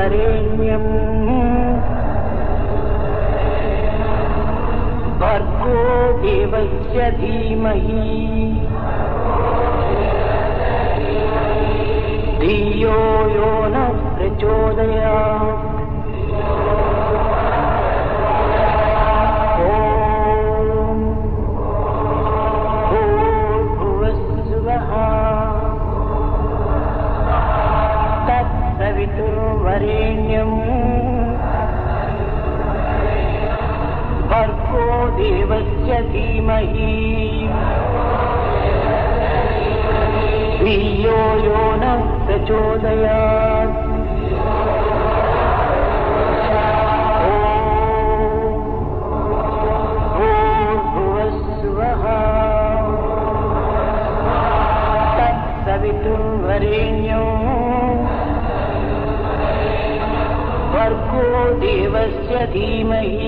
वरेण्यं भर्गो देवस्य धीमहि धियो यो नः प्रचोदयात्। वरेण्यं भर्गो देवस्य धीमहि धियो यो नः प्रचोदयात्। भूर्भुवस्सुवः तत्सवितुर्वरेण्यं भर्गो देवस्य धीमहि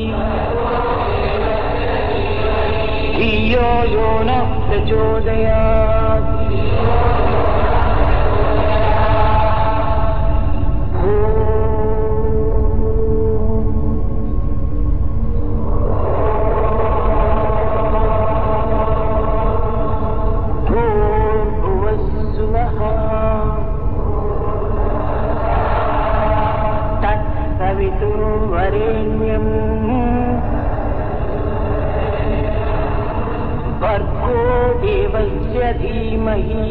धियो यो नः प्रचोदयात्। वरेण्यं भर्गो देवस्य धीमहि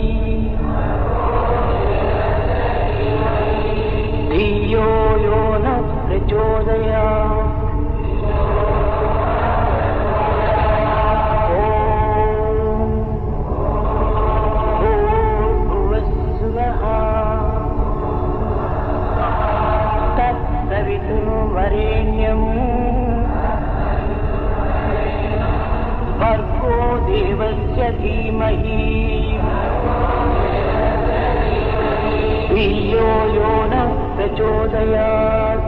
धियो यो नः प्रचोदयात्। वरेण्यं भर्गो देवस्य धीमहि धियो यो नः प्रचोदयात्।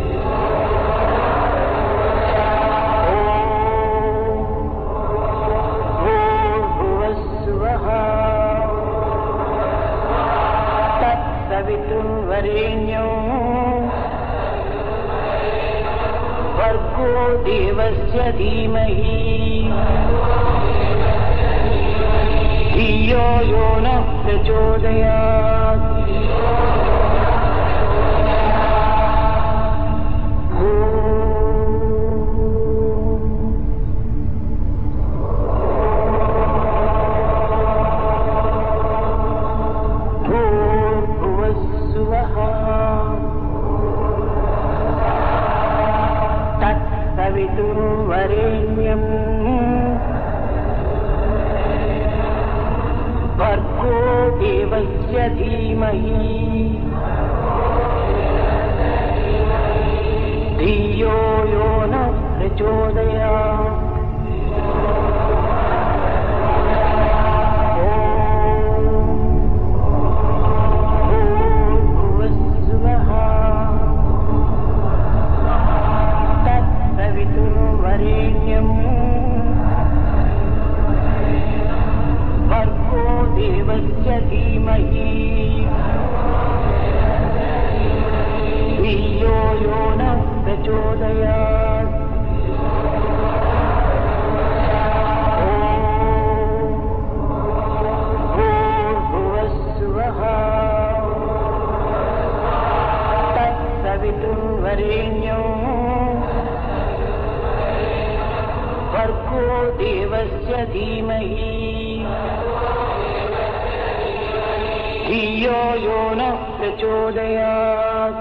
भूर्भुवस्सुवः तत्सवितुर्वरेण्यं भर्गो देवस्य धीमहि धियो यो नः प्रचोदयात्। भूर्भुवस्सुवः तत्सवितुर्वरेण्यं भर्गो देवस्य धीमहि धियो यो नः प्रचोदयात्। वरेण्यं भर्गो देवस्य धीमहि धियो यो नः प्रचोदयात्। भूर्भुवस्सुवः तत्सवितुर्वरेण्यं भर्गो देवस्य धीमहि धियो यो नः प्रचोदयात्।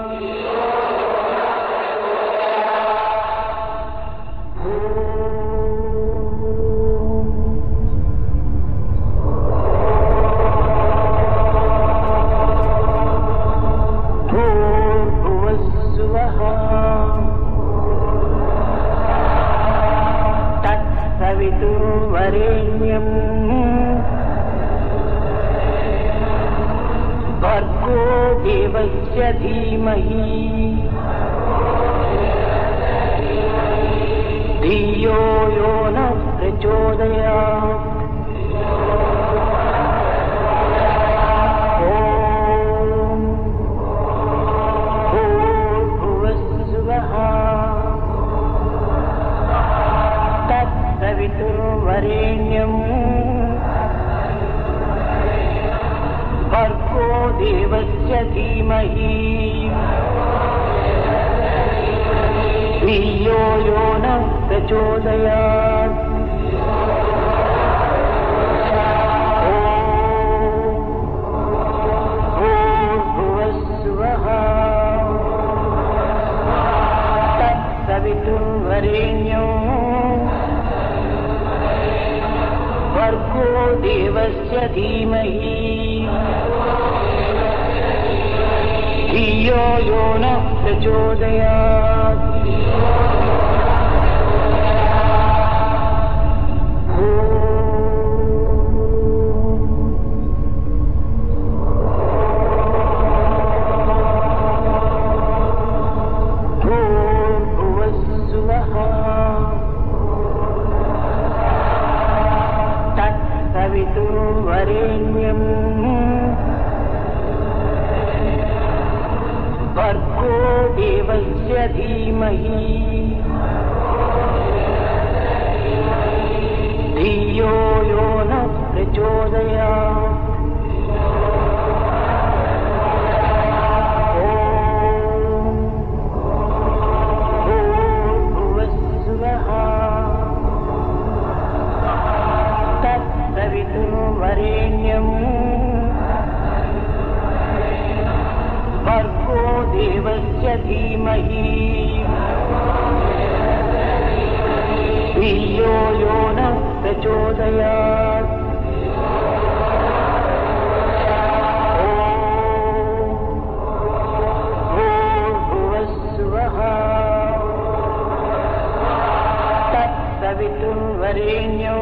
भूर्भुवस्सुवः तत्सवितुर्वरेण्यं भर्गो देवस्य धीमहि धियो यो नः प्रचोदयात्। देवस्य धीमहि धियो यो नः प्रचोदयात् तत्सवितुर्वरेण्यं भर्गो देवस्य धीमहि धियो यो नः प्रचोदयात् तत्सवितुर्वरेण्यं भर्गो देवस्य धीमहि धियो यो नः प्रचोदयात् तत्सवितुर्वरेण्यं भर्गो देवस्य धीमहि धियो यो नः प्रचोदयात् भूर्भुवस्सुवः तत्सवितुर्वरेण्यं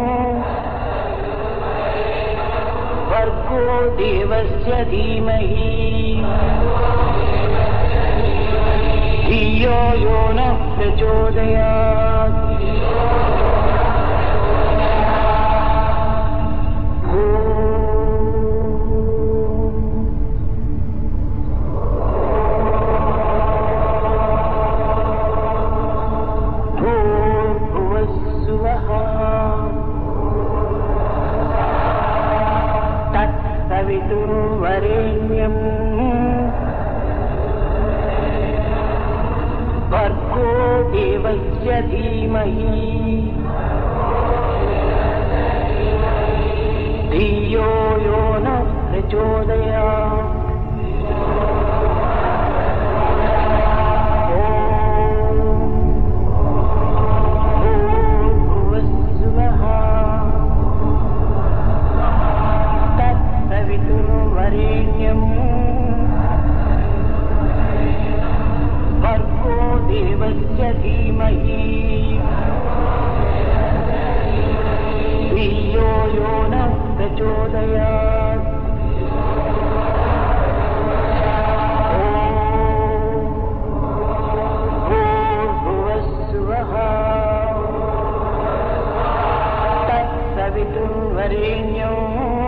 भर्गो देवस्य धीमहि धियो यो नः प्रचोदयात् भूर्भुवस्सुवः तत्सवितुर्वरेण्यं भर्गो देवस्य धीमहि धियो यो नः प्रचोदयात् भूर्भुवस्सुवः तत्सवितुर्वरेण्यं भर्गो देवस्य धीमहि धियो यो नः प्रचोदयात् भूर्भुवस्सुवः तत्सवितुर्वरेण्यं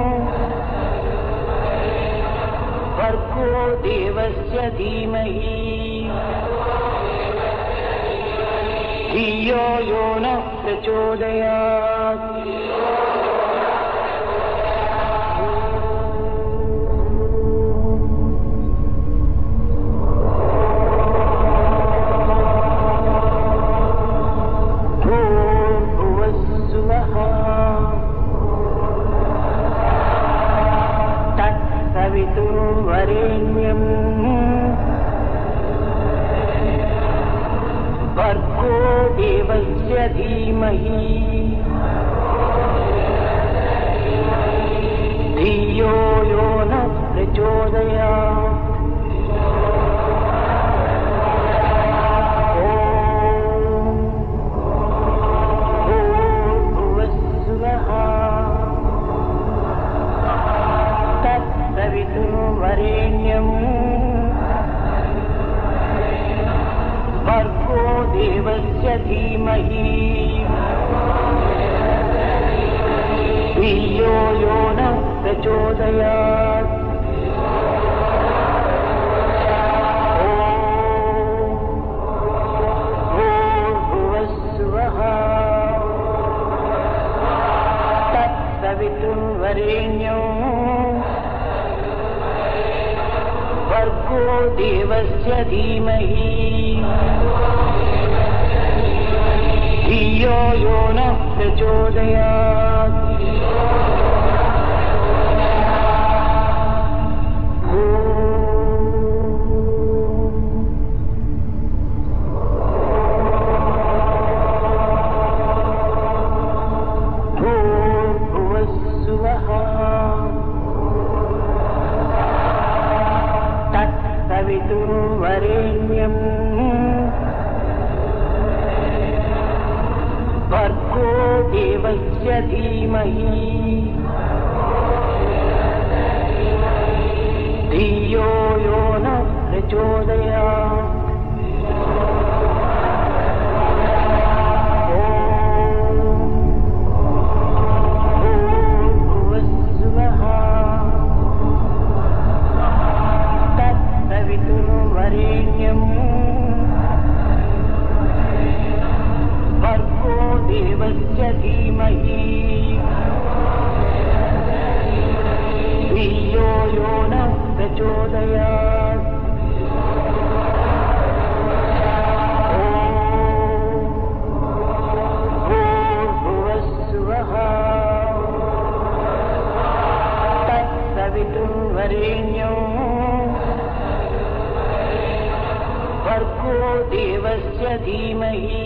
भर्गो देवस्य धीमहि धियो यो नः प्रचोदयात् भूर्भुवस्सुवः तत्सवितुर्वरेण्यं भर्गो देवस्य धीमहि धियो यो नः प्रचोदयात् भूर्भुवस्सुवः तत्सवितुर्वरेण्यं भर्गो देवस्य धीमहि धियो यो नः प्रचोदयात् भूर्भुवस्सुवः तत्सवितुर्वरेण्यं देवस्य धीमहि धियो यो नः प्रचोदयात् वरेण्यं भर्गो देवस्य धीमहि धियो यो नः प्रचोदयात् वरेण्यं भर्गो देवस्य धीमहि धियो यो नः प्रचोदयात् भूर्भुवस्सुवः तत्सवितुर्वरेण्यं भर्गो देवस्य धीमहि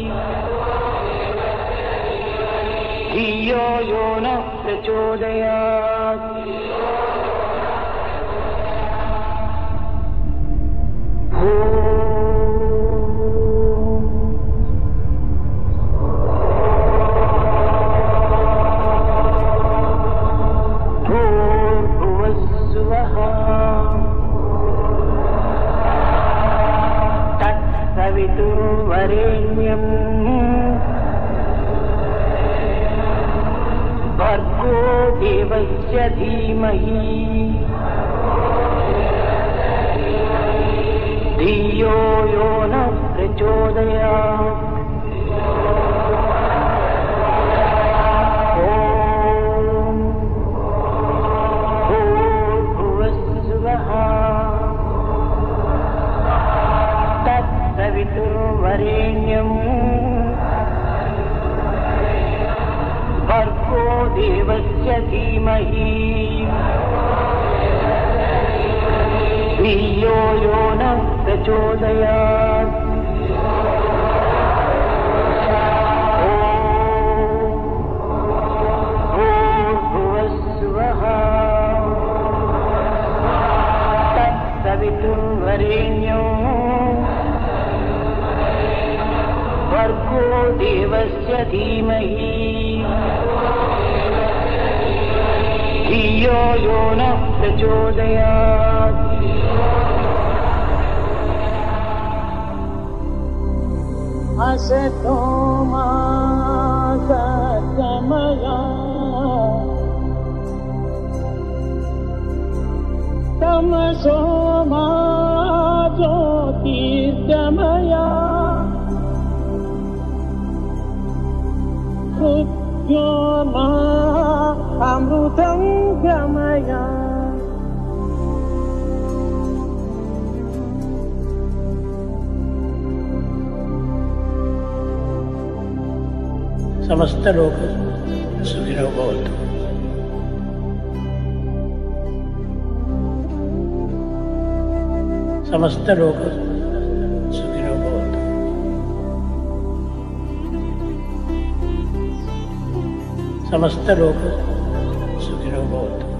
धियो यो नः प्रचोदयात् भूर्भुवस्सुवः तत्सवितुर्वरेण्यं भर्गो देवस्य धीमहि धियो यो नः प्रचोदयात् भूर्भुवस्सुवः तत्सवितुर्वरेण्यं भर्गो देवस्य धीमहि धियो यो नः प्रचोदयात् भूर्भुवस्सुवः तत्सवितुर्वरेण्यं भर्गो देवस्य धीमहि धियो यो नः प्रचोदयात् असतो मा सद्गमय तमसो मा ज्योतिर्गमय मृत्योर्मा अमृतं गमय समस्त लोक सुखिनो भवन्तु। समस्त लोक सुखिनो भवन्तु। समस्त लोक सुखिनो भवन्तु।